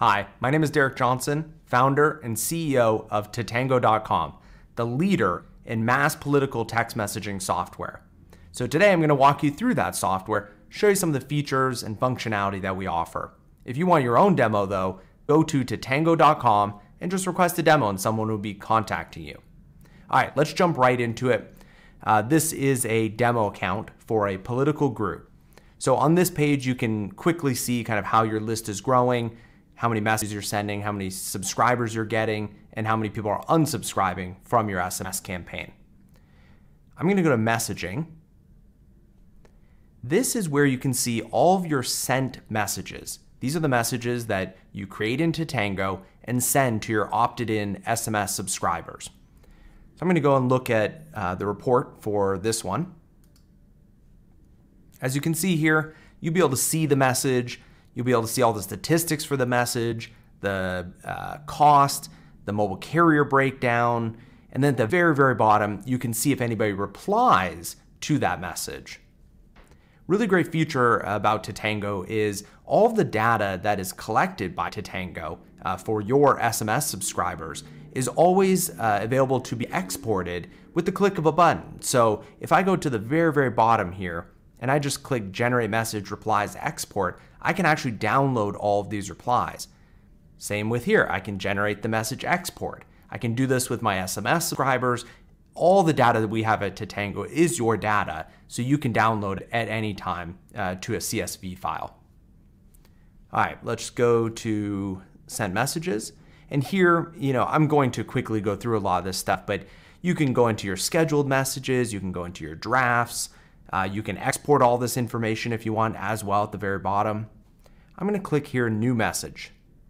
Hi, my name is Derek Johnson, founder and CEO of Tatango.com, the leader in mass political text messaging software. So today I'm going to walk you through that software, show you some of the features and functionality that we offer. If you want your own demo though, go to Tatango.com and just request a demo and someone will be contacting you. All right, let's jump right into it. This is a demo account for a political group. So on this page, you can quickly see kind of how your list is growing, how many messages you're sending, how many subscribers you're getting, and how many people are unsubscribing from your SMS campaign. I'm going to go to messaging. This is where you can see all of your sent messages. These are the messages that you create in Tatango and send to your opted-in SMS subscribers. So I'm going to go and look at the report for this one. As you can see here, you'll be able to see the message. You'll be able to see all the statistics for the message, the cost, the mobile carrier breakdown, and then at the very, very bottom, you can see if anybody replies to that message. Really great feature about Tatango is all of the data that is collected by Tatango for your SMS subscribers is always available to be exported with the click of a button. So if I go to the very, very bottom here and I just click Generate Message Replies Export, I can actually download all of these replies. Same with here, I can generate the message export. I can do this with my SMS subscribers. All the data that we have at Tatango is your data, so you can download it at any time to a CSV file. All right, let's go to Send Messages. And here, I'm going to quickly go through a lot of this stuff, but you can go into your scheduled messages, you can go into your drafts, you can export all this information if you want as well at the very bottom. I'm going to click here, New Message.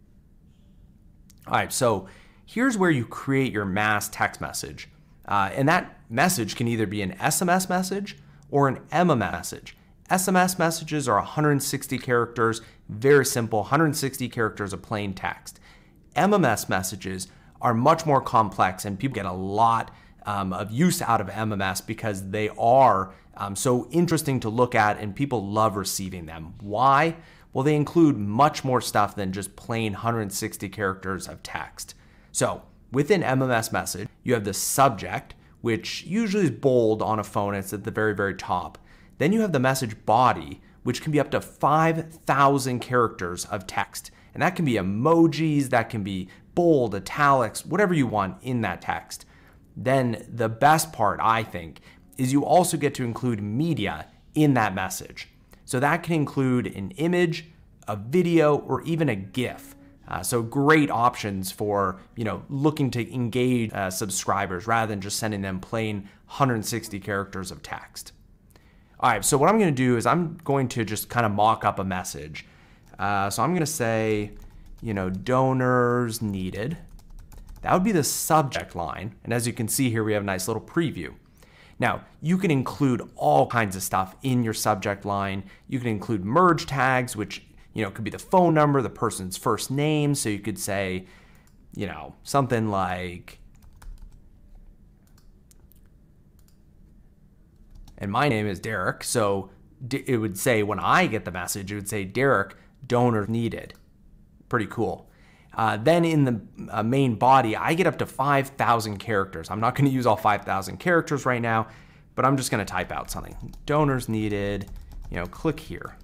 All right, so here's where you create your mass text message. And that message can either be an SMS message or an MMS message. SMS messages are 160 characters, very simple, 160 characters of plain text. MMS messages are much more complex and people get a lot of use out of MMS because they are so interesting to look at and people love receiving them. Why? Well, they include much more stuff than just plain 160 characters of text. So within MMS message, you have the subject, which usually is bold on a phone. It's at the very, very top. Then you have the message body, which can be up to 5,000 characters of text. And that can be emojis, that can be bold, italics, whatever you want in that text. Then the best part, I think, is you also get to include media in that message. So that can include an image, a video, or even a GIF. So great options for looking to engage subscribers rather than just sending them plain 160 characters of text. All right, so what I'm going to do is I'm going to just kind of mock up a message. So I'm going to say, donors needed. That would be the subject line. And as you can see here, we have a nice little preview. Now, you can include all kinds of stuff in your subject line. You can include merge tags, which could be the phone number, the person's first name. So you could say, something like, and my name is Derek. So it would say, when I get the message, it would say, Derek, donor needed. Pretty cool. Then in the main body, I get up to 5,000 characters. I'm not going to use all 5,000 characters right now, but I'm just going to type out something. Donors needed, click here.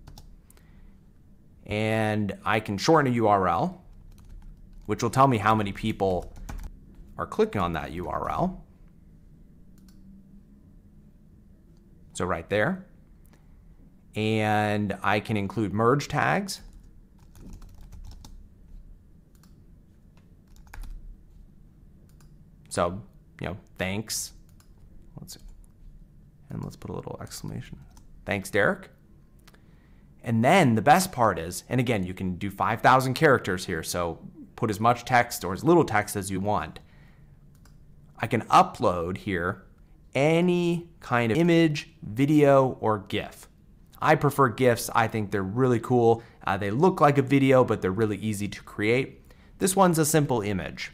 And I can shorten a URL, which will tell me how many people are clicking on that URL. So right there. And I can include merge tags. So, thanks. Let's put a little exclamation. Thanks, Derek. And then the best part is, and again, you can do 5,000 characters here, so put as much text or as little text as you want. I can upload here any kind of image, video, or GIF. I prefer GIFs. I think they're really cool. They look like a video, but they're really easy to create. This one's a simple image.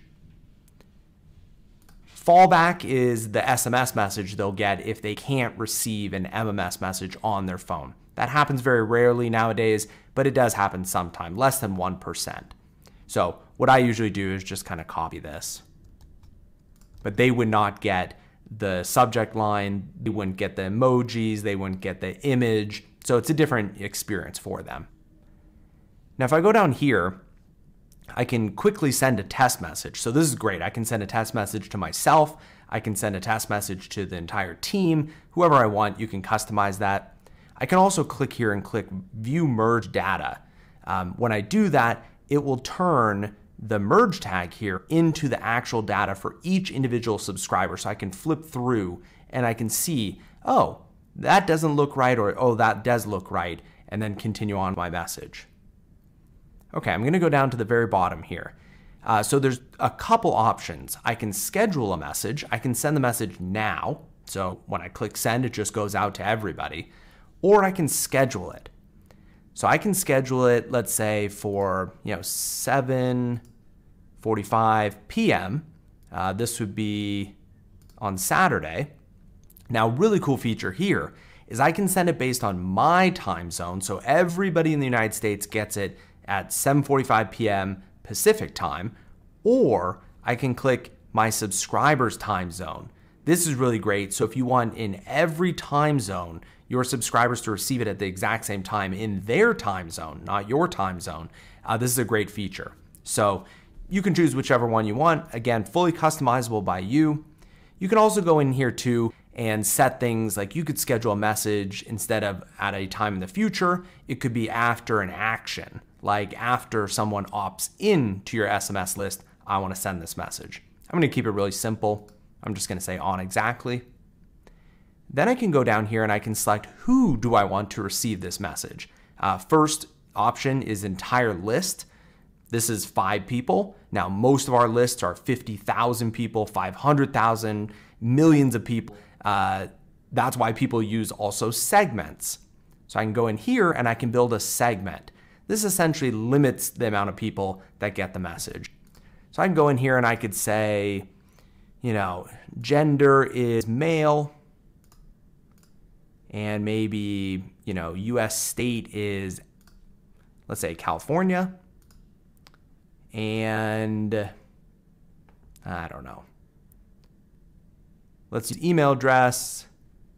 Fallback is the SMS message they'll get if they can't receive an MMS message on their phone. That happens very rarely nowadays, but it does happen sometime, less than 1%. So what I usually do is just kind of copy this. But they would not get the subject line, they wouldn't get the emojis, they wouldn't get the image. So it's a different experience for them. Now, if I go down here, I can quickly send a test message. So this is great. I can send a test message to myself. I can send a test message to the entire team. Whoever I want, you can customize that. I can also click here and click View Merge Data. When I do that, it will turn the merge tag here into the actual data for each individual subscriber. So I can flip through and I can see, oh, that doesn't look right, or oh, that does look right, and then continue on my message. Okay, I'm gonna go down to the very bottom here. So there's a couple options. I can schedule a message. I can send the message now. So when I click send, it just goes out to everybody. Or I can schedule it. So I can schedule it, let's say for 7:45 p.m. This would be on Saturday. Now, really cool feature here is I can send it based on my time zone. So everybody in the United States gets it at 7:45 p.m. Pacific time, or I can click my subscriber's time zone. This is really great. So if you want in every time zone your subscribers to receive it at the exact same time in their time zone, not your time zone, this is a great feature. So you can choose whichever one you want. Again, fully customizable by you. You can also go in here too and set things like you could schedule a message instead of at a time in the future. It could be after an action, like after someone opts in to your SMS list, I want to send this message. I'm going to keep it really simple. I'm just going to say on exactly. Then I can go down here and I can select who do I want to receive this message. First option is entire list. This is 5 people. Now, most of our lists are 50,000 people, 500,000, millions of people. That's why people use also segments. So I can go in here and I can build a segment. This essentially limits the amount of people that get the message. So I can go in here and I could say, gender is male, and maybe, US state is, let's say, California, and I don't know. Let's use email address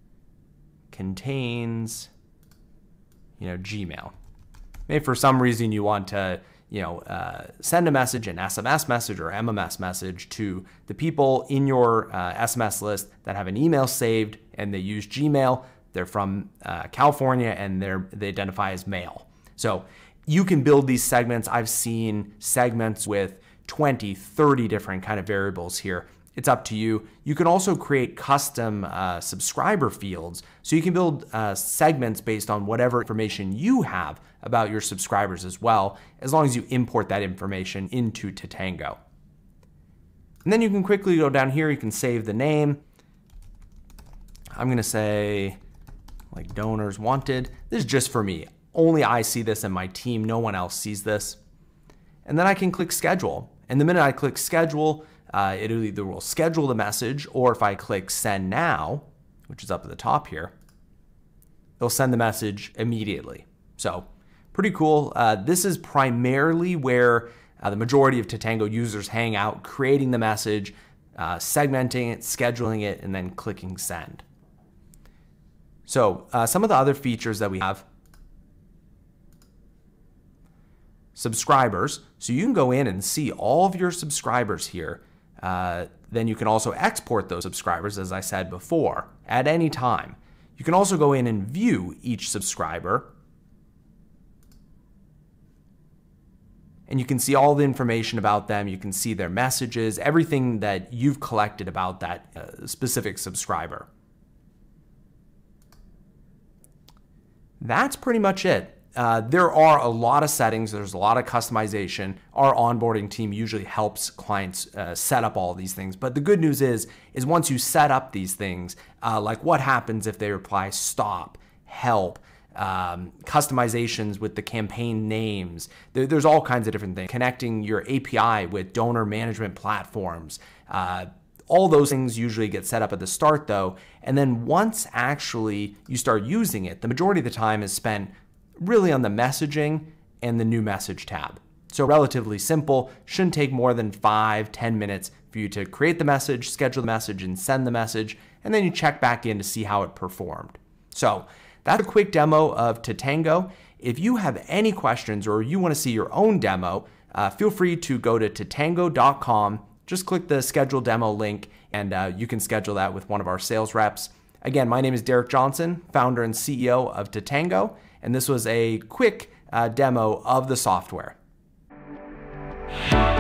contains, Gmail. Maybe for some reason you want to, send a message, an SMS message or MMS message to the people in your SMS list that have an email saved and they use Gmail. They're from California and they identify as male. So you can build these segments. I've seen segments with 20, 30 different kind of variables here. It's up to you. You can also create custom subscriber fields. So you can build segments based on whatever information you have about your subscribers as well, as long as you import that information into Tatango. And then you can quickly go down here. You can save the name. I'm going to say like donors wanted. This is just for me. Only I see this and my team. No one else sees this. And then I can click schedule. And the minute I click schedule, it either will schedule the message, or if I click send now, which is up at the top here, it'll send the message immediately. So pretty cool. This is primarily where the majority of Tatango users hang out, creating the message, segmenting it, scheduling it, and then clicking send. So some of the other features that we have, subscribers. So you can go in and see all of your subscribers here. Then you can also export those subscribers, as I said before, at any time. You can also go in and view each subscriber. And you can see all the information about them. You can see their messages, everything that you've collected about that specific subscriber. That's pretty much it. There are a lot of settings. There's a lot of customization. Our onboarding team usually helps clients set up all these things. But the good news is once you set up these things, like what happens if they reply stop, help, customizations with the campaign names. There's all kinds of different things. Connecting your API with donor management platforms. All those things usually get set up at the start though. And then once actually you start using it, the majority of the time is spent really on the messaging and the new message tab. So relatively simple, shouldn't take more than 5-10 minutes for you to create the message, schedule the message, and send the message, and then you check back in to see how it performed. So that's a quick demo of Tatango. If you have any questions or you want to see your own demo, feel free to go to tatango.com. Just click the schedule demo link and you can schedule that with one of our sales reps. Again, my name is Derek Johnson, founder and CEO of Tatango, and this was a quick demo of the software.